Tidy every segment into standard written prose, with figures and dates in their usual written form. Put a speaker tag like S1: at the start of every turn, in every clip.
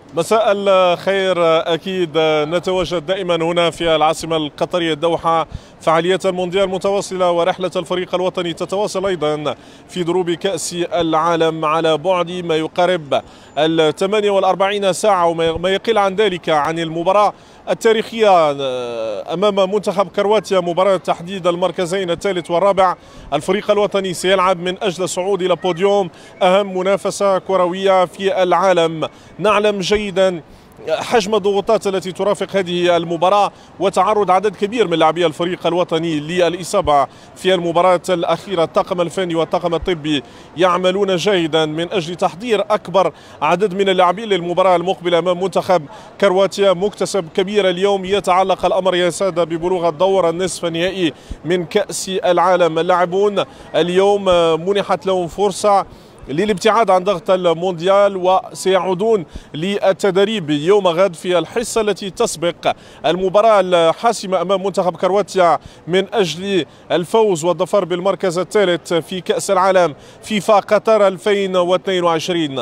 S1: مساء الخير. أكيد نتواجد دائما هنا في العاصمة القطرية الدوحة. فعاليات المونديال متواصلة ورحلة الفريق الوطني تتواصل أيضا في دروب كأس العالم على بعد ما يقارب 48 ساعة وما يقل عن ذلك عن المباراة التاريخية أمام منتخب كرواتيا، مباراة تحديد المركزين الثالث والرابع. الفريق الوطني سيلعب من أجل الصعود إلى بوديوم أهم منافسة كروية في العالم. نعلم جيدا حجم الضغوطات التي ترافق هذه المباراة وتعرض عدد كبير من لاعبي الفريق الوطني للإصابة في المباراة الأخيرة. الطاقم الفني والطاقم الطبي يعملون جيدا من أجل تحضير أكبر عدد من اللاعبين للمباراة المقبلة أمام منتخب كرواتيا. مكتسب كبير اليوم يتعلق الأمر يا سادة ببلوغ الدور النصف النهائي من كأس العالم. اللاعبون اليوم منحت لهم فرصة للابتعاد عن ضغط المونديال وسيعودون للتدريب يوم غد في الحصة التي تسبق المباراة الحاسمة أمام منتخب كرواتيا من أجل الفوز والظفر بالمركز الثالث في كأس العالم فيفا قطر 2022.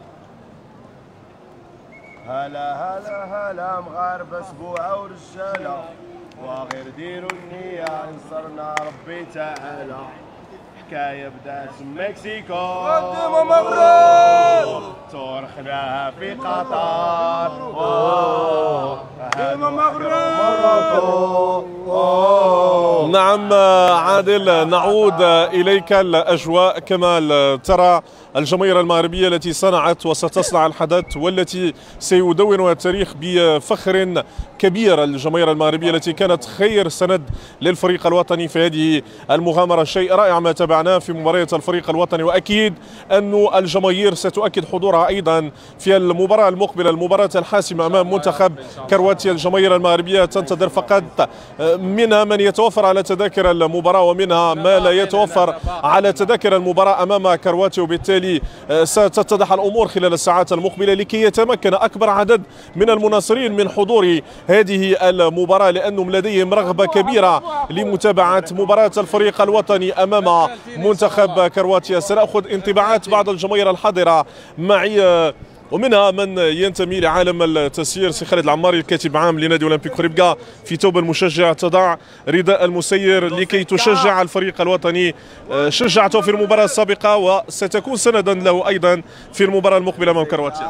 S2: هلا هلا هلا مغاربة سبوعة ورجالة وغير ديروا النية انصرنا ربي تعالى. حكاية بدات مكسيكو قدموا مبروك ترخناها في قطر قدموا مبروك.
S1: نعم عادل، نعود إليك. الأجواء كما ترى الجماهير المغربية التي صنعت وستصنع الحدث والتي سيدونها التاريخ بفخر كبير. الجماهير المغربية التي كانت خير سند للفريق الوطني في هذه المغامرة. شيء رائع ما تابعناه في مباريات الفريق الوطني، وأكيد أن الجماهير ستؤكد حضورها أيضا في المباراة المقبلة، المباراة الحاسمة أمام منتخب كرواتيا. الجماهير المغربية تنتظر فقط، منها من يتوفر على تذاكر المباراة ومنها ما لا يتوفر على تذاكر المباراة أمام كرواتيا، وبالتالي ستتضح الأمور خلال الساعات المقبلة لكي يتمكن أكبر عدد من المناصرين من حضور هذه المباراة، لأنهم لديهم رغبة كبيرة لمتابعة مباراة الفريق الوطني أمام منتخب كرواتيا. سنأخذ انطباعات بعض الجماهير الحاضرة معي، ومنها من ينتمي لعالم التسيير. سي خالد العماري الكاتب عام لنادي اولمبيك خريبكا، في ثوب المشجع تضع رداء المسير لكي تشجع الفريق الوطني. شجعته في المباراة السابقة وستكون سندا له ايضا في المباراة المقبلة امام كرواتيا.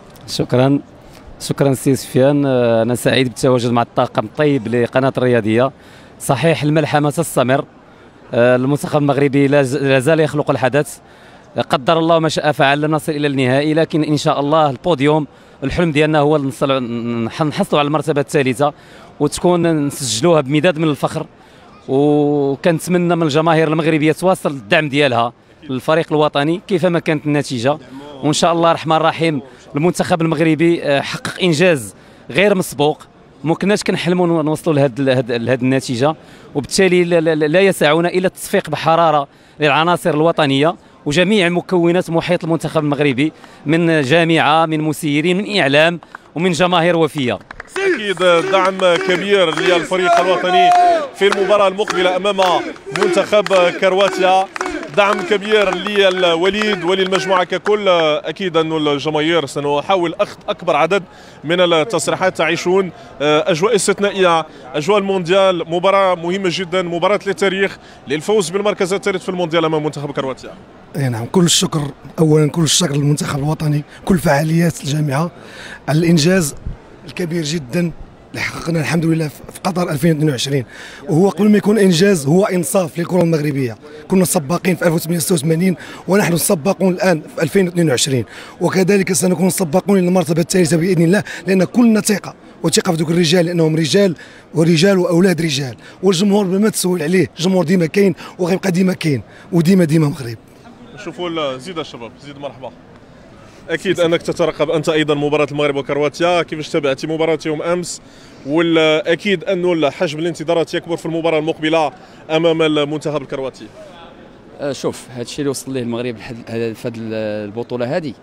S3: شكرا سي سفيان. انا سعيد بالتواجد مع الطاقم الطيب لقناة الرياضية. صحيح الملحمة تستمر، المنتخب المغربي لا زال يخلق الحدث، قدر الله ما شاء فعل لن نصل الى النهائي، لكن ان شاء الله البوديوم الحلم ديالنا هو نحصلوا على المرتبه الثالثه وتكون نسجلوها بمداد من الفخر. وكنتمنى من الجماهير المغربيه تواصل الدعم ديالها للفريق الوطني كيفما كانت النتيجه، وان شاء الله الرحمن الرحيم المنتخب المغربي حقق انجاز غير مسبوق. ما كناش كنحلموا نوصلوا لهذه النتيجه، وبالتالي لا يسعنا الا التصفيق بحراره للعناصر الوطنيه وجميع مكونات محيط المنتخب المغربي، من جامعه، من مسيرين، من اعلام، ومن جماهير وفيه.
S1: أكيد دعم كبير للفريق الوطني في المباراة المقبلة أمام منتخب كرواتيا، دعم كبير للوليد وللمجموعة ككل. أكيد أن الجماهير سنحاول أخذ أكبر عدد من التصريحات. تعيشون أجواء استثنائية، أجواء المونديال، مباراة مهمة جدا، مباراة للتاريخ للفوز بالمركز الثالث في المونديال أمام منتخب كرواتيا.
S4: اي نعم، كل الشكر اولا، كل الشكر للمنتخب الوطني، كل فعاليات الجامعه على الانجاز الكبير جدا اللي حققنا الحمد لله في قطر 2022. وهو قبل ما يكون انجاز هو انصاف للكره المغربيه. كنا سباقين في 1886 ونحن سباقون الان في 2022، وكذلك سنكون سباقون للمرتبه الثالثه باذن الله، لان كلنا ثقه وثقه في ذوك الرجال، لانهم رجال ورجال واولاد رجال، والجمهور بما تسول عليه الجمهور ديما كاين وغيبقى ديما كاين وديما مغرب.
S1: نشوفوا زيد الشباب، زيد مرحبا. اكيد انك تترقب انت ايضا مباراه المغرب وكرواتيا، كيفاش تابعتي مباراه يوم امس؟ واكيد انه حجم الانتظارات يكبر في المباراه المقبله امام المنتخب الكرواتي.
S5: شوف، هذا الشيء اللي وصل ليه المغرب في هذه البطوله هذه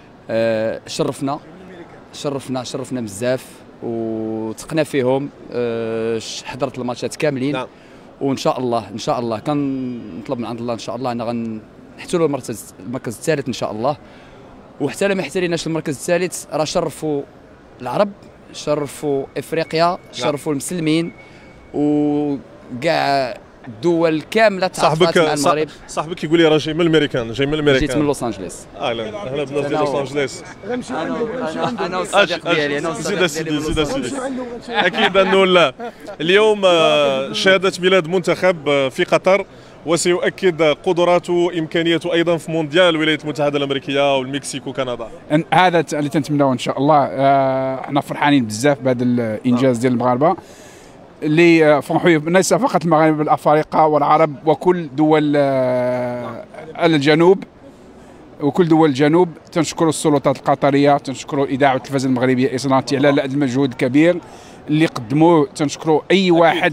S5: شرفنا بزاف، وثقنا فيهم. حضرت الماتشات كاملين. نعم. وان شاء الله كنطلب من عند الله ان شاء الله ان نحتلوا المركز الثالث ان شاء الله، وحتى لا ما احتليناش المركز الثالث راه شرفوا العرب، شرفوا افريقيا، شرفوا المسلمين، وكاع الدول كامله تعاطفات مع المغرب.
S1: صاحبك يقول لي راه جاي من الامريكان، جاي من الامريكان.
S5: جيت من لوس انجلوس.
S1: اهلا اهلا بنا في لوس انجلوس.
S5: انا والصديق ديالي، انا
S1: زيد سيدي زيد سيدي. اكيد انه اليوم شهاده ميلاد منتخب في قطر، وسيؤكد قدراته وامكانياته ايضا في مونديال الولايات المتحده الامريكيه والمكسيك وكندا.
S6: هذا اللي تنتمناو ان شاء الله. احنا فرحانين بزاف بهذا الانجاز ديال المغاربه اللي فرحوا ليس فقط المغاربه الافارقه والعرب وكل دول الجنوب وكل دول الجنوب. تنشكروا السلطات القطريه، تنشكروا اذاعه التلفزيون المغربيه إصناتي على هذا المجهود الكبير اللي قدموه. تنشكروا اي واحد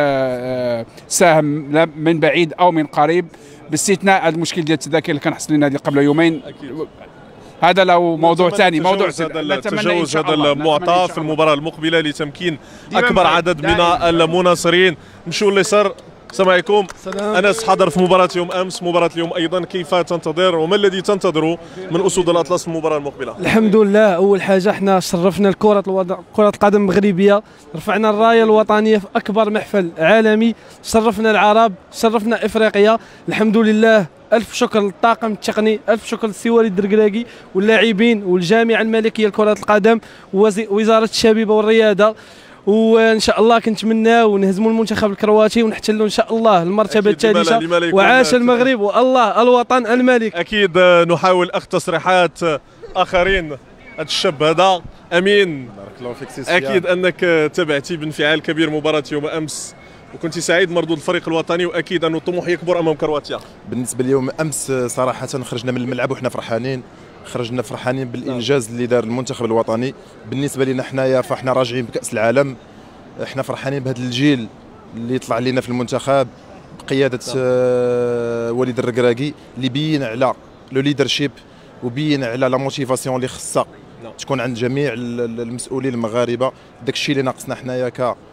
S6: ساهم من بعيد او من قريب، باستثناء المشكل ديال التذاكر اللي كان حصل لنا هذه قبل يومين. هذا له موضوع ثاني، موضوع
S1: تجاوز هذا المعطى في المباراه المقبله لتمكين اكبر عدد من المناصرين. نمشيو لليسار. السلام عليكم. انس، حضر في مباراه يوم امس، مباراه اليوم ايضا، كيف تنتظر وما الذي تنتظره من اسود الاطلس في المباراه المقبله؟
S7: الحمد لله، اول حاجه احنا شرفنا كره القدم المغربيه، رفعنا الرايه الوطنيه في اكبر محفل عالمي، شرفنا العرب، شرفنا افريقيا. الحمد لله، الف شكر للطاقم التقني، الف شكر للسي وليد الدركراكي واللاعبين والجامعه الملكيه لكره القدم ووزاره الشباب والرياضه. وان شاء الله كنتمناو نهزموا المنتخب الكرواتي ونحتلوا ان شاء الله المرتبه الثالثه. وعاش المغرب والله الوطن الملك.
S1: اكيد نحاول اخذ تصريحات اخرين. هذا الشاب هذا امين،
S8: بارك الله فيك سي
S1: اكيد انك تابعتي بانفعال كبير مباراه يوم امس وكنت سعيد مردود الفريق الوطني، واكيد انه الطموح يكبر امام كرواتيا.
S8: بالنسبه ليوم امس صراحه خرجنا من الملعب وحنا فرحانين، خرجنا فرحانين بالانجاز اللي دار المنتخب الوطني. بالنسبه لنا حنايا فاحنا راجعين بكاس العالم، احنا فرحانين بهذا الجيل اللي طلع لنا في المنتخب بقياده وليد الركراكي اللي بين على لو ليدرشيب وبين على لا موتيفاسيون اللي خصها تكون عند جميع المسؤولين المغاربه. داك الشيء اللي ناقصنا حنايا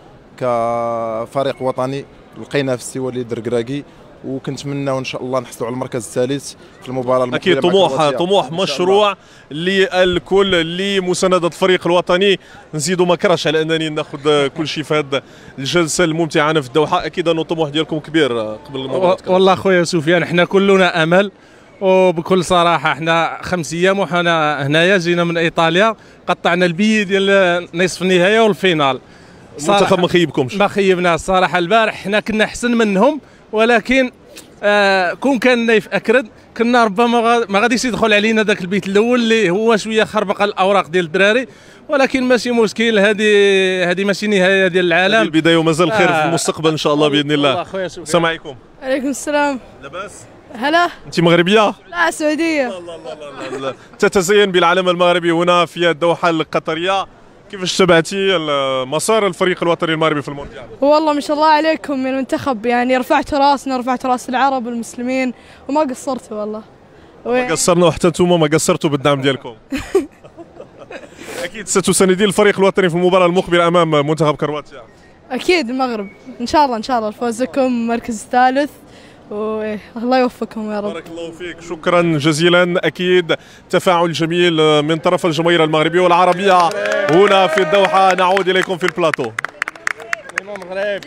S8: كفريق وطني لقيناه في السي وليد الركراكي، وكنتمناو ان شاء الله نحصلوا على المركز الثالث في المباراه المقبله.
S1: اكيد طموح مشروع للكل، لمسانده الفريق الوطني. نزيدوا ما كرهش على انني ناخذ كل شيء في هذه الجلسه الممتعه في الدوحه. اكيد انه الطموح ديالكم كبير قبل المباراه.
S7: والله خويا سفيان، احنا كلنا امل، وبكل صراحه احنا 5 ايام وحنا هنايا جينا من ايطاليا، قطعنا البي ديال نصف النهائي والفينال.
S1: المنتخب ما خيبكمش؟
S7: ما خيبناش الصراحه. البارح حنا كنا احسن منهم، ولكن كون كان نايف اكرد كنا ربما ما غاديش يدخل علينا ذاك البيت الاول اللي هو شويه خربق الاوراق ديال الدراري، ولكن ماشي مشكل. هذه ماشي نهايه ديال العالم،
S1: البدايه ومازال الخير في المستقبل ان شاء الله باذن الله. السلام عليكم.
S9: عليكم السلام.
S1: لاباس؟
S9: هلا.
S1: انت مغربيه؟
S9: لا، سعوديه.
S1: الله تتزين بالعلم المغربي هنا في الدوحه القطريه. كيفاش تبعتي مسار الفريق الوطني المغربي في المونديال؟
S9: والله ما شاء الله عليكم من المنتخب، يعني رفعتوا راسنا، رفعتوا راس العرب والمسلمين وما قصرتوا والله.
S1: ما قصرنا، وحتى انتم ما قصرتوا بالدعم ديالكم. اكيد ستساندين الفريق الوطني في المباراه المقبله امام منتخب كرواتيا.
S9: اكيد المغرب ان شاء الله، ان شاء الله فوزكم مركز ثالث، والله يوفقكم يا رب.
S1: بارك الله فيك، شكرا جزيلا. اكيد تفاعل جميل من طرف الجماهير المغربيه والعربيه هنا في الدوحه. نعود اليكم في البلاطو.